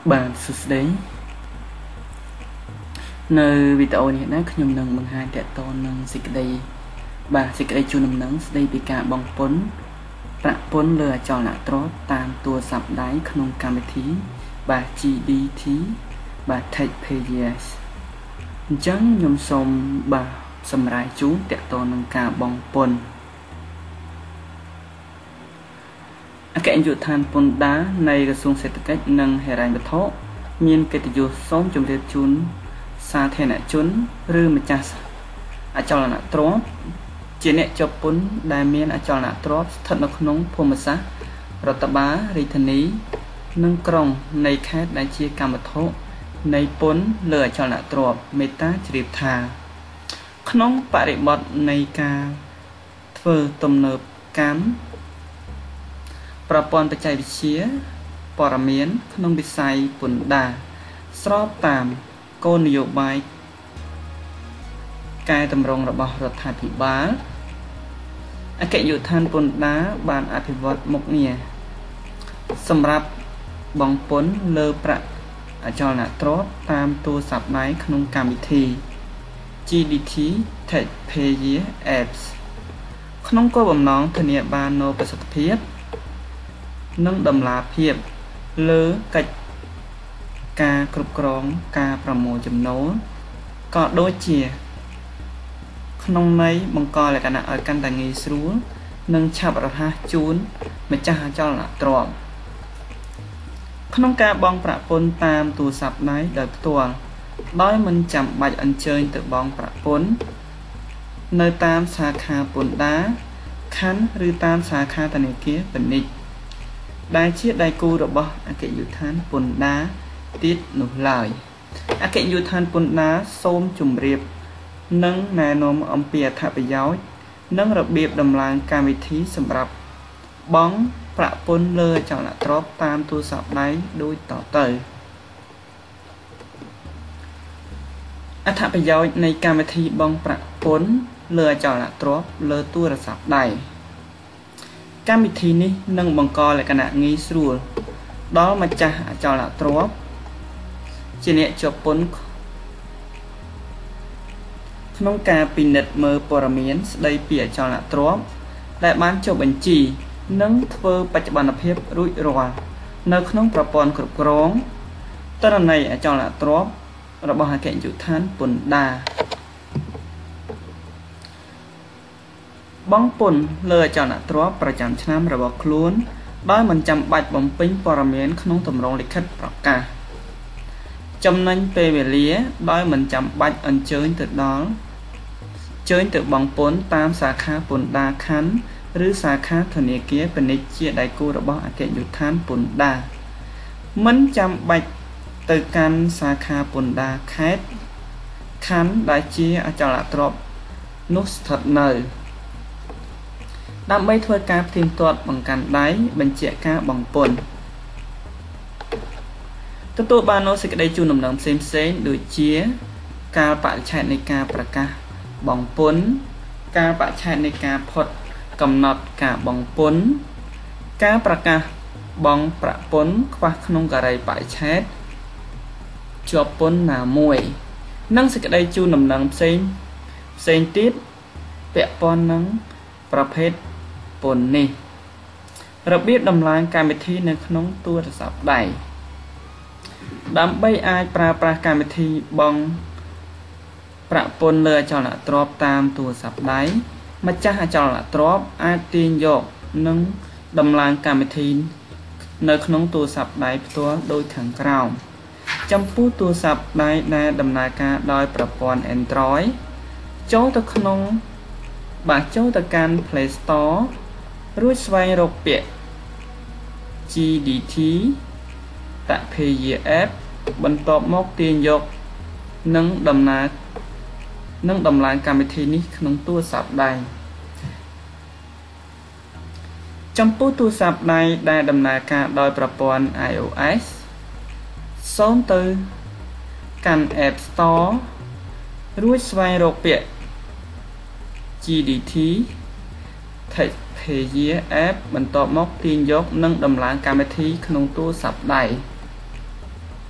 Bạn sụt đấy nơi video này nó nhung nâng bằng hai tẹt to nâng xịt đây bà xịt đây chu nâng nâng đây bị cả bong pốn lừa cho là trót tam tua sập đáy không cam thí bà chi đi thí bà thạch pages chẳng nhung xôm bà xâm rải chú tẹt to nâng cả bong pốn cái anh dụ than pôn đá này là xuống sẽ cách nâng hệ rành bật thốt miên cái dụ sống trong việc chún xa thế nạ chún rư mà chả cho là nạ trốt chỉ nẹ cho pôn đài miên cho là trốt thật nó nóng phô mà xa rồi ta bá rì thân ý nâng krong này khác đã chia cả bật thốt này pôn lừa cho là trốt mê ta chỉ điệp thà nóng bạ rị bọt này ca thơ tùm nợp cámประปอนปัจจัยวิเชียปรเมียนขนมบิไซปุ่นดาสอบตามโกนโยบายกายตำรงระบอบรัฐาธิบาลอเกยุทันปุ่นดาบานอภิวัตมกเนียสำหรับบองปนเลอประจรณะตรอบตามตัวสับไม้ขนมกรรมวิธี GDT Tech Pay Apps ขนมก็บ่มน้องทเนียบานโนประสิทธิเพียบนำดำลาเพียบเลือกัดกากรุบกรองกาประโมจำโน้ก็โดยเจียขนมในบังกอและกันเอากันแต่งีสรู้นึ่งฉับระหะจูนไม่จ้าเจ้าละตรอมขนมกาบองประปนตามตัวสับไหนโดยตัวด้อยมันจำใบอันเชิญตัวบองประปนในตามสาขาปนดาคันหรือตามสาขาตะเนเกียเป็นนิได้เชียได้กูระบอเกยุทานปนดาติดหนุลายอเกยุทานปนดาส้มจุ่มเรียบนั่งแนนมอมเปียทับย้อยนั่งระเบียบดำลางการวิธีสำหรับบ้องประปนเลยจากละตรอบตามตัวสับได้โดยต่อเตยอัฐประย้อยในการวิธีบ้องประปนเลยจากละตรอบเลยตัวระสับได้การวิธีนี้นั่งบังกอและขณะงี้สู้đó mà cha cho là trộp chỉ nè cho pon không cả pin nét mờ paramin đây bịa cho là trộp đại ban cho bệnh chỉ nâng thơ bạch bản phép rủi ròa nơi không propon cực rong tên này cho là trộp rồi bao hai kẹn chủ than pun đaบ้องปุ่นเลยจอนะตัวประจำชั้นระบบคล้วนได้มันจำบัดบ่มปิ้งปรเมียนขนมตำรองลิขิตประกาศจำนั้นเปเวลีได้มันจำบัดอันเชิญติดดอลเชิญติดบ้องปุ่นตามสาขาปุ่นดาคันหรือสาขาธเนเกียเป็นนิจเจียได้กูระบบอาเกตยุทธานปุ่นดามันจำบัดติดกันสาขาปุ่นดาแคทคันได้เจียอาจารย์ตรบนุสถัดเนยđam mê thôi cá thêm tuột bằng cán đáy bên trẻ cá bằng pồn tất tụ ba nó sẽ cái đây chu nằm nằm xem đôi chia cá bạ chạyในcáประกาbằng pồn cá bạ chạyในcá phật cầm nọt cả bằng pồn cáประกาbằngประปนkhoa không cả đây bạ chạy cho pồn là mùi năng sẽ cái đây chu nằm nằm xem tiết vẽ pon năngประเภทปนนี่ระเบียบดำลางการวิธีในขนมตัวสับได้ดำใบอายปลาการวิธีบองประปนเลยจอละตรอบตามตัวสับได้มาจ้าจอละตรอบอาตีนโยกนึ่งดำลางการวิธีในขนมตัวสับได้ตัวโดยถังกราวจำพูตัวสับได้ในดำนาการโดยประปนแอนดรอยโจ้ตะขนมบาโจ้ตะการ Play Store รู้สวายรกเปีย GDT ตะเพย์แอปบรรทบมกเตียนยกนั่งดำลางการวิธีนี้ขนมตัวสับได้จำพูตัวสับได้ได้ดำนาการโดยประปอน iOS ซ้อมตือกัน App Store รู้สวายรกเปียGDT Tech Pay App บรรทบมกตีนยกนั่งดำลางการวิธีขนมตัวสับได้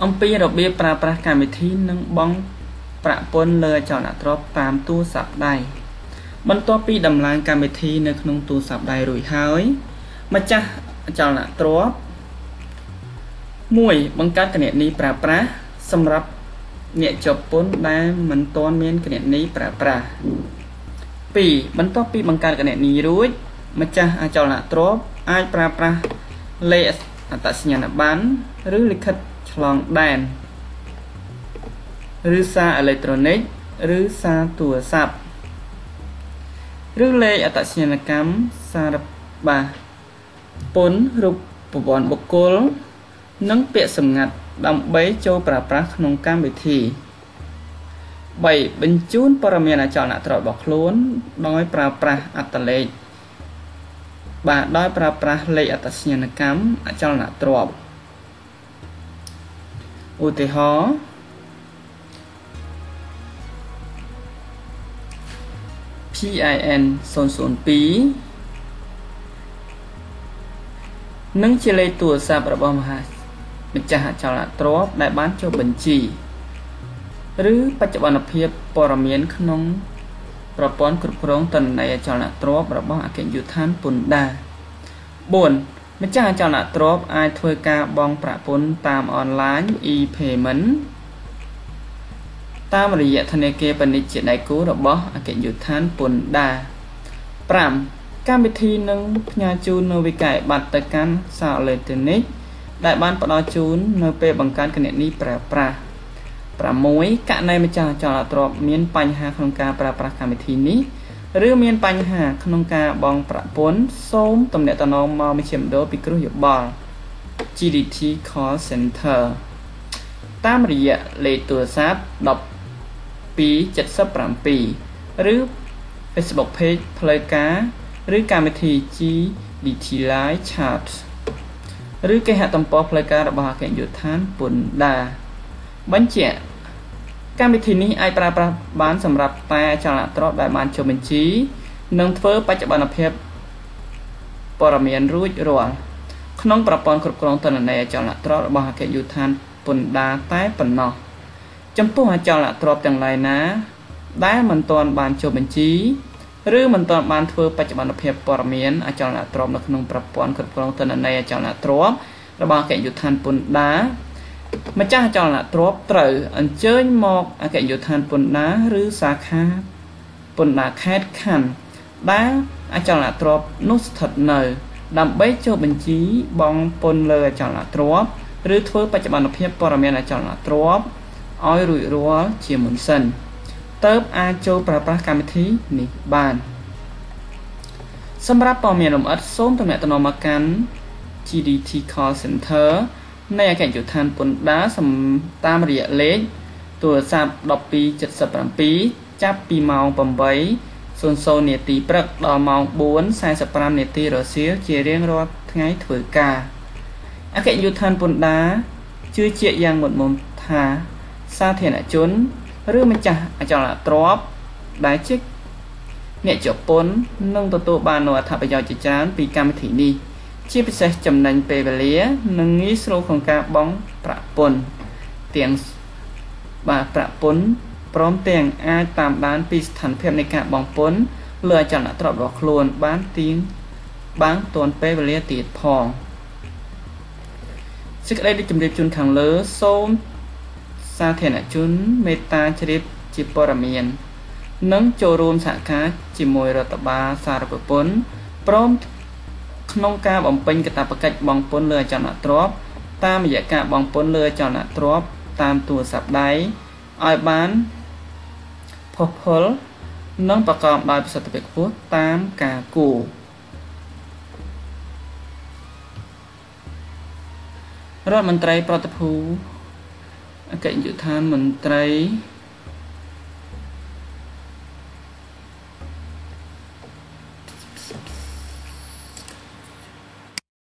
អំពីរបៀបប្រើប្រាស់កម្មវិធីនិងបងប្រាក់ពន្ធលើអចលនទ្រព្យតាមទូរស័ព្ទដៃបន្ទាប់ពីដំឡើងកម្មវិធីនៅក្នុងទូរស័ព្ទដៃរួចហើយម្ចាស់អចលនទ្រព្យ 1. បង្កើតគណនីប្រើប្រាស់សម្រាប់អ្នកជាប់ពន្ធដែលមិនទាន់មានគណនីប្រើប្រាស់ 2. បន្ទាប់ពីបង្កើតគណនីរួចម្ចាស់អចលនទ្រព្យអាចប្រើប្រាស់លេខអត្តសញ្ញាណប័ណ្ណឬលិខិតឆ្លងដែនឬសារអេឡិចត្រូនិកឬសារទូរស័ព្ទឬលេខអត្តសញ្ញាណកម្មសារបាពន្ធរូបប្រព័ន្ធបុគ្គលនិងពាក្យសម្ងាត់ដើម្បីចូលប្រើប្រាស់ក្នុងកម្មវិធី 3. បញ្ជូនព័ត៌មានអចលនទ្រព្យរបស់ខ្លួនដោយប្រើប្រាស់អត្តលេខដោយប្រើប្រាស់លេខអត្តសញ្ញាណកម្មអចលនទ្រព្យឧទាហរណ៍ PIN 002 និងជាលេខទូរស័ព្ទរបស់ម្ចាស់អចលនទ្រព្យដែលបានចុះបញ្ជីឬបច្ចុប្បន្នភាពព័ត៌មានក្នុងប្រព័ន្ធគ្រប់គ្រងទិន្នន័យអចលនទ្រព្យរបស់អគ្គនាយកដ្ឋានពន្ធដារ 4. ម្ចាស់អចលនទ្រព្យអាចធ្វើការបង់ប្រាក់ពន្ធតាមអនឡាញ e-payment តាមរយៈធនាគារពាណិជ្ជជាដៃគូរបស់អគ្គនាយកដ្ឋានពន្ធដារ 5. កម្មវិធីនឹងផ្ញើជូននូវវិក្កយបត្រទៅកាន់សារអេឡិចត្រូនិកដែលបានផ្ដល់ជូននៅពេលបង្កើតគណនីប្រើប្រាស់ 6. ករណីម្ចាស់អចលនទ្រព្យមានបញ្ហាក្នុងការប្រើប្រាស់កម្មវិធីនេះឬមានបញ្ហាក្នុងការបង់ប្រាក់ពន្ធសូមទំនាក់ទំនងមកមជ្ឈមណ្ឌលពិគ្រោះយោបល់ GDT Call Center តាមរយៈលេខទូរស័ព្ទ 1277 ឬ Facebook Page ផ្លូវការឬកម្មវិធី GDT Live Chat ឬគេហទំព័រផ្លូវការរបស់អគ្គនាយកដ្ឋានពន្ធដារ បញ្ជាក់កម្មវិធីនេះអាចប្រើប្រាស់បានសម្រាប់តែអចលនទ្រព្យដែលបានចុះបញ្ជីនិងធ្វើបច្ចុប្បន្នភាពព័ត៌មានរួចរាល់ក្នុងប្រព័ន្ធគ្រប់គ្រងទិន្នន័យអចលនទ្រព្យរបស់អគ្គនាយកដ្ឋានពន្ធដារតែប៉ុណ្ណោះចំពោះអចលនទ្រព្យទាំងឡាយណាដែលមិនទាន់បានចុះបញ្ជីឬមិនទាន់បានធ្វើបច្ចុប្បន្នភាពព័ត៌មានអចលនទ្រព្យនៅក្នុងប្រព័ន្ធគ្រប់គ្រងទិន្នន័យអចលនទ្រព្យរបស់អគ្គនាយកដ្ឋានពន្ធដារម្ចាស់អចលនទ្រព្យត្រូវអញ្ជើញមកអគ្គនាយកដ្ឋានពន្ធដារឬសាខាពន្ធដារខេត្តខណ្ឌដែលអចលនទ្រព្យនោះស្ថិតនៅដើម្បីចុះបញ្ជីបង់ពន្ធលើអចលនទ្រព្យឬធ្វើបច្ចុប្បន្នភាពព័ត៌មានអចលនទ្រព្យឲ្យរួចរាល់ជាមុនសិនទើបអាចចូលប្រើប្រាស់កម្មវិធីនេះបានសម្រាប់ព័ត៌មានលម្អិតសូមទំនាក់ទំនងមកកាន់ GDT Call Center នៃអគ្គនាយកដ្ឋានពន្ធដារតាមរយៈលេខទូរស័ព្ទ 1277 ចាប់ពីម៉ោង 8:00 នាទីព្រឹកដល់ម៉ោង 4:45 នាទីរសៀលជារៀងរាល់ថ្ងៃធ្វើការអគ្គនាយកដ្ឋានពន្ធដារជឿជាក់យ៉ាងមុតមមថាសាធារណជនឬម្ចាស់អចលនទ្រព្យដែលជាអ្នកជាប់ពន្ធនឹងទទួលបាននូវអត្ថប្រយោជន៍ជាច្រើនពីកម្មវិធីនេះជាពិសេសចំណេញពេលវេលានិងងាយស្រួលក្នុងការបង់ប្រាក់ពន្ធទាំងប្រាក់ពន្ធព្រមទាំងអាចតាមដានពីស្ថានភាពនៃការបង់ពន្ធលើអចលនទ្រព្យរបស់ខ្លួនបានទាន់ពេលវេលាទៀតផងសេចក្តីជម្រាបជូនខាងលើសូមសាធារណជនមេត្តាជ្រាបជាព័ត៌មាននិងចូលរួមសហការជាមួយរដ្ឋបាលសារពពន្ធព្រមក្នុងការបំពេញកាតព្វកិច្ចបង់ពន្ធលើអចលនទ្រព្យតាមរយៈការបង់ពន្ធលើអចលនទ្រព្យតាមទូរស័ព្ទដៃឲ្យបានផុសផុលនិងប្រកបដោយប្រសិទ្ធភាពខ្ពស់តាមការគួររដ្ឋមន្ត្រីប្រតិភូអគ្គនាយកដ្ឋានមន្ត្រី